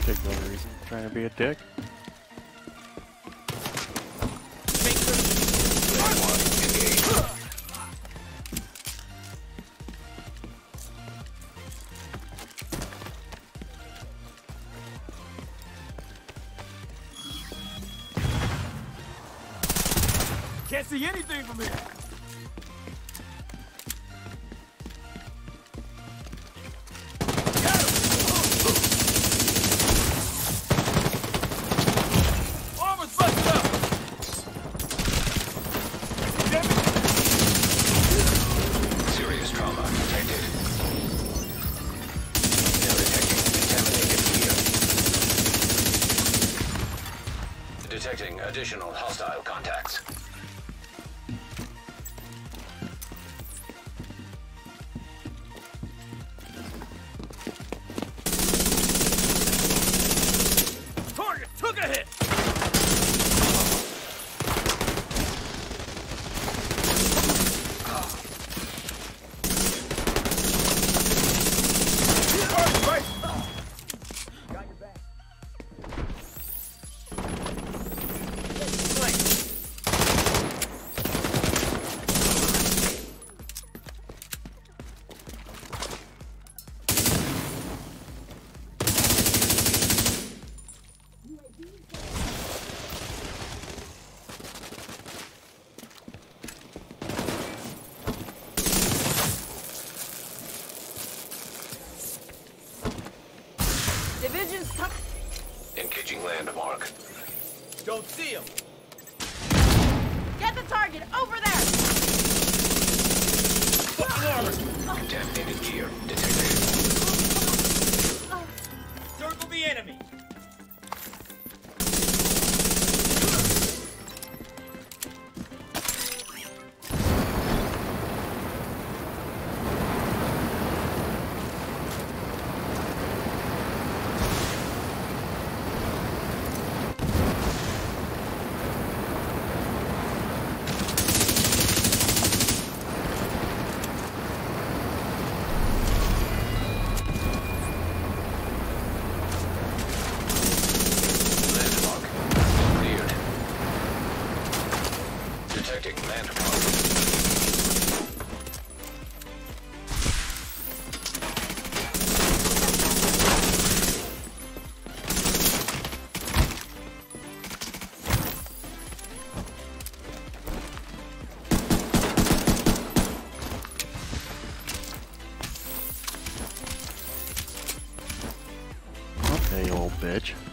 particular reason. Trying to be a dick. Can't see anything from here. Armor's busted up. Serious trauma detected. Now detecting contaminated gear. Detecting additional hostile contacts. Took a hit! Right. Got your back. Division's coming. Engaging landmark. Don't see him. Get the target over there. Fucking armor. Contaminated gear detected. Circle the enemy. Detecting landmark. Okay, you old bitch.